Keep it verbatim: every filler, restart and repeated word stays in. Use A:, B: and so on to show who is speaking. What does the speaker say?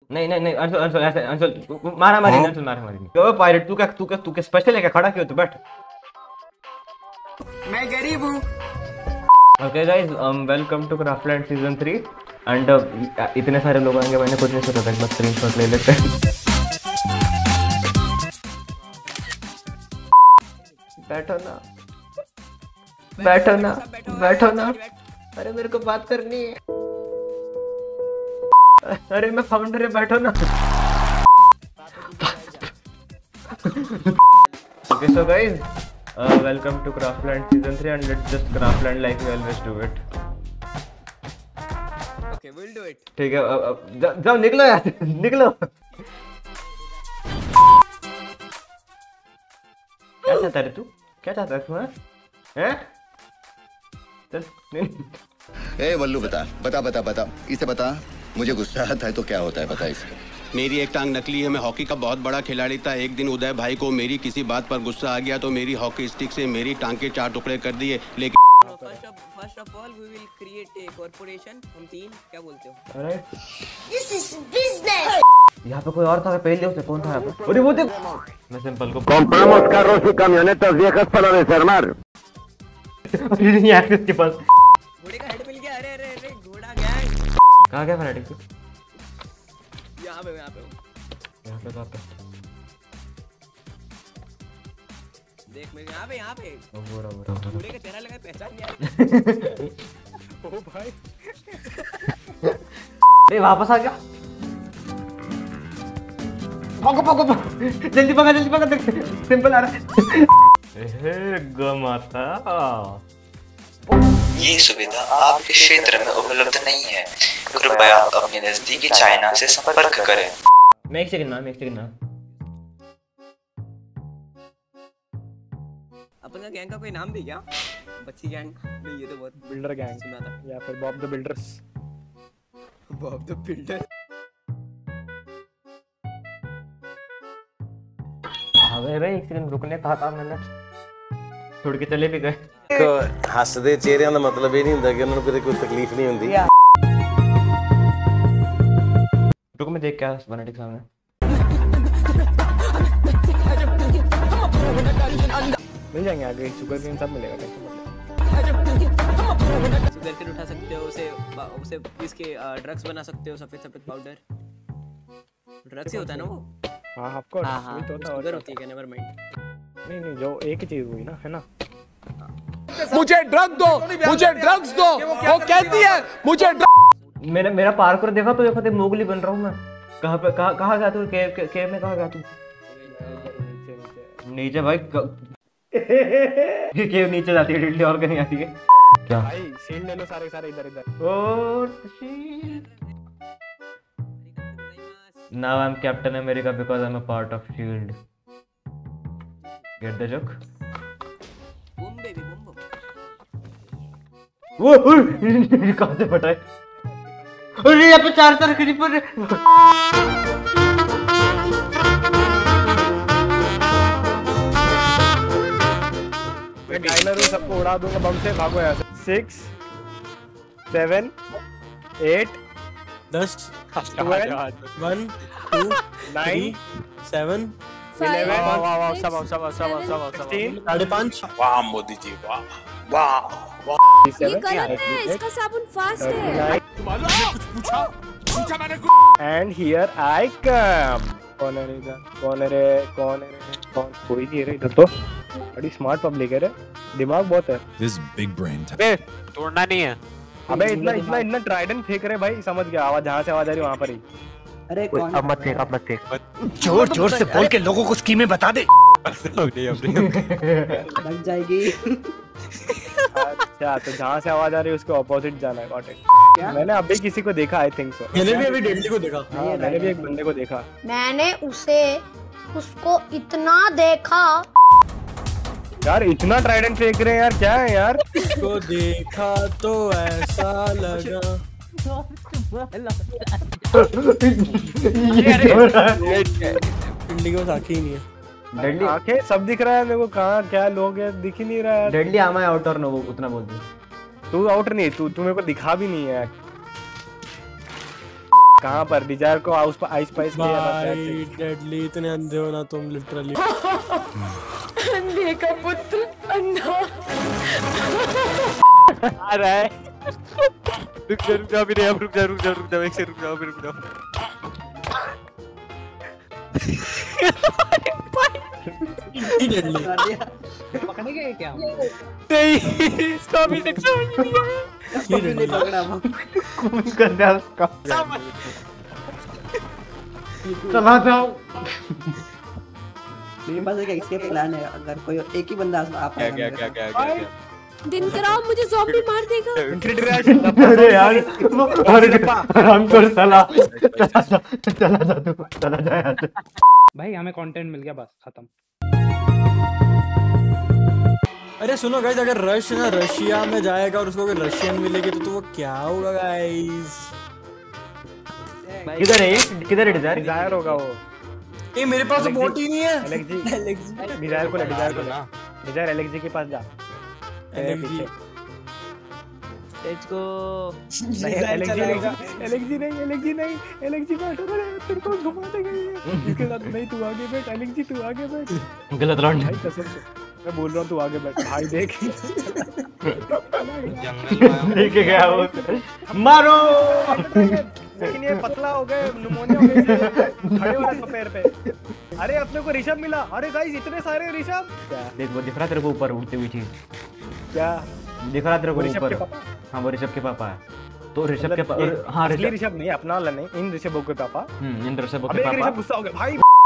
A: नहीं नहीं नहीं अंशुल अंशुल ऐसे अंशुल मारा मारी अंशुल मारा मारी नहीं। क्यों पायरेट तू क्या तू क्या तू क्या स्पेशल है क्या? खड़ा क्यों? तू बैठ।
B: मैं गरीब हूँ।
A: Okay guys, welcome to Craftland season three and इतने सारे लोग आएंगे, मैंने कुछ नहीं सोचा था, बस स्क्रीनशॉट ले लेते हैं। बैठो ना बैठो ना बैठो ना। अरे मेरे को बात करनी है। अरे मैं फाउंडर है, बैठो ना। Okay so guys, welcome to Craftland season three and let's just Craftland like we always do it.
B: Okay will do it.
A: ठीक है, अब अब जा, जाओ निकलो यार निकलो। क्या चाहता है तू? क्या चाहता है तू? हैं? चल
C: ए वल्लू बता बता बता बता इसे बता, मुझे गुस्सा आता है तो क्या होता है बता इसे।
D: मेरी एक टांग नकली है, मैं हॉकी का बहुत बड़ा खिलाड़ी था। एक दिन उदय भाई को मेरी किसी बात पर गुस्सा आ गया तो मेरी हॉकी स्टिक से मेरी टांग के चार टुकड़े कर दिए। लेकिन
B: first of first of all we will create a corporation. हम तीन क्या बोलते हो?
A: अरे
E: This is business.
A: यहाँ पे कोई और था पहले से? कौन था यहाँ पे? अरे वो देख, मैं सिंपल को
F: Compramos carros y camionetas viejas para desarmar.
A: नहीं एक्सेस के पास।
B: घोड़े का हेड मिल गया। अरे अरे अरे घोड़ा गैंग
A: कहाँ गया फनाटिक तू?
B: यहाँ पे यहाँ पे हूँ।
A: यहाँ पे कहाँ पे?
B: देख मैं यहाँ पे यहाँ पे
A: ओ वो रहा वो रहा वो रहा।
B: घोड़े का चेहरा लगा, पहचान नहीं आ रही। ओ भाई
A: अरे वापस आ गया। पकड़ो पकड़ो पकड़ो, जल्दी पकड़ जल्दी पकड़, देख सिंपल आ रहा है। एहे गमाता।
G: ये सुविधा आपके क्षेत्र में उपलब्ध नहीं है, कृपया अपने नजदीकी चाइना से संपर्क करें।
A: मैं एक सेकंड ना मैं एक सेकंड ना
B: अपन का गैंग का कोई नाम भी क्या? बच्ची गैंग नहीं, ये तो बहुत
H: बिल्डर गैंग
B: सुना था।
H: या फिर Bob the builders.
B: Bob the builder.
A: अबे भाई एक सेकंड रुकने कहा था मैंने, छोड़ के चले भी गए।
F: हੱਸਦੇ ਚਿਹਰਿਆਂ ਦਾ ਮਤਲਬ ਇਹ ਨਹੀਂ ਹੁੰਦਾ ਕਿ ਉਹਨਾਂ ਨੂੰ ਕਿਤੇ ਕੋਈ ਤਕਲੀਫ ਨਹੀਂ ਹੁੰਦੀ।
A: रुक मैं देख क्या फनाटिक सामने।
H: मिल जाएंगे आगे, शुगर केन सब मिलेगा।
B: शुगर केन उठा सकते हो, उसे उसे इसके ड्रग्स बना सकते हो। सफेद सफेद पाउडर ड्रग्स ही होता है ना वो?
H: हाँ ऑफ कोर्स
B: हाँ हाँ
H: वही तो होता है।
B: शुगर होती है, नेवर माइंड।
H: नहीं नहीं जो एक ही चीज हुई ना, है ना?
I: मुझे ड्रग दो, मुझे ड्रग्स दो, वो कहती है मुझे ड्रग।
A: मेरा मेरा पार्कोर देखा तो देखो मोगली बन रहा हूँ मैं। कहाँ पे कहाँ कहाँ गया तू? केव के, केव में कहाँ गया तू?
H: नीचे नीचे
A: नीचे भाई क... ये केव नीचे जाती है, डिल्ली और कहीं आती है क्या?
H: भाई शील्ड ले लो सारे सारे इधर इधर।
A: Oh now I'm Captain America because I'm a part of Shield. Get the joke?
B: Boom baby boom boom.
A: वो कहाँ से फटा है? अरे यहाँ पे चार चार क्रीपर है।
H: मैं डायनर हूँ, सबको उड़ा दूंगा बम से। भागो यहाँ से। सिक्स सेवन एट
J: दस
H: twelve
J: one two
H: nine
J: seven
H: eleven
J: वाह वाह वाह सब सब सब सब
H: सिक्सटीन
J: साढ़े पाँच।
I: वाह मोदी जी वाह वाह वाह।
E: ये गलत है, इसका साबुन फास्ट है।
I: कुछ पूछा पूछा मैंने कुछ।
H: And here I come. कौन है रे इधर? कौन है रे? कौन है रे? कौन? कोई नहीं है रे इधर तो। बड़ी स्मार्ट पब्लिक है रे, दिमाग बहुत है।
I: This big brain.
H: अबे
J: तोड़ना नहीं है।
H: अबे इतना इतना इतना ट्राइडेंट फेंक रहे भाई, समझ गया आवाज जहाँ से आवाज आ रही वहाँ पर ही।
J: अरे कौन?
A: अब मत फेंक अब मत फेंक।
I: जोर जोर से बोल के लोगों को स्कीमें बता दे।
J: लग जाएगी।
H: अच्छा तो जहाँ से आवाज आ रही है उसके ऑपोजिट जाना है। Got it. मैंने अभी किसी को देखा, आई थिंक सो।
J: मैंने भी अभी डेडली को देखा।
H: हाँ मैंने भी एक बंदे को देखा।
E: मैंने उसे उसको इतना देखा।
H: यार इतना ट्राइडेंट फेंक रहे हैं यार, क्या है यार?
J: को देखा तो ऐसा लगा। पिंडी को साखी ही नहीं है।
A: डेडली
H: आंखें सब दिख रहा है मेरे को, कहाँ क्या लोग है दिख ही नहीं रहा है।
A: डेडली आमा आउटर नो, वो उतना बोलते हैं।
H: तू आउटर नहीं, तू तू मेरे को दिखा भी नहीं है। कहाँ पर डिजायर को आउस आइस पाइस किया
J: भाई डेडली इतने अंधे हो ना तुम लिटरली।
E: अंधे का पुत्र अंधा।
H: आ रहा है। रुक जा रुक जा अभी नहीं, अब रुक जा रुक जा रुक जा एक से रुक जाओ फिर रुक जाओ।
J: डेडली
K: पकड़ने गए क्या?
H: नहीं इसको अभी तक समझ नहीं आया।
K: ये नहीं पकड़ा वो।
A: कौन कर दिया उसका? चला जाओ।
K: मेरे पास एक एस्केप प्लान है, अगर कोई एक ही बंदा आ पाएगा।
H: क्या क्या क्या क्या क्या
E: दिन कराओ मुझे ज़ॉम्बी मार देगा।
A: अरे यार आराम कर साला। चला जा चला जा तू चला जा यहाँ से।
K: भाई हमें कंटेंट मिल गया, बस खत्म।
J: अरे सुनो गाइस, अगर रश ना रशिया में जाएगा और उसको कोई रशियन मिलेगी तो, तो वो क्या होगा गाइस?
A: किधर है ये? किधर है डिजायर?
H: डिजायर होगा वो।
J: ए मेरे पास तो बोट ही नहीं है।
H: एलेक्सी एलेक्सी डिजायर को ले, डिजायर को ले। डिजायर एलेक्सी के पास जा।
J: Alexei
K: let's go.
H: नहीं एलेक्सी नहीं एलेक्सी नहीं एलेक्सी नहीं एलेक्सी को हटा दे, तेरे को घुमा देगा ये। इसके साथ नहीं, तू आगे बैठ एलेक्सी, तू आगे बैठ।
A: गलत राउंड।
H: भाई कसम से मैं बोल रहा हूँ तू आगे बैठ भाई। देख
A: लेके गया वो। मारो।
H: लेकिन ये पतला हो गए, निमोनिया हो गई, खड़े हो रहा पैर पे। अरे अपने को ऋषभ मिला। अरे गाइस इतने सारे ऋषभ।
A: देख वो दिख रहा तेरे को ऊपर उड़ती हुई चीज?
H: क्या
A: दिख रहा तेरे को
H: ऋषभ
A: ऊपर?
H: के पापा?
A: हाँ वो ऋषभ के पापा है। तो ऋषभ के पापा। हाँ
H: असली
A: ऋषभ
H: ऋषभ नहीं, अपना वाला नहीं, इन ऋषभों के पापा।
A: हम्म इन ऋषभों
H: अबे
A: के
H: एक ऋषभ
A: पापा।
H: गुस्सा हो गया भाई।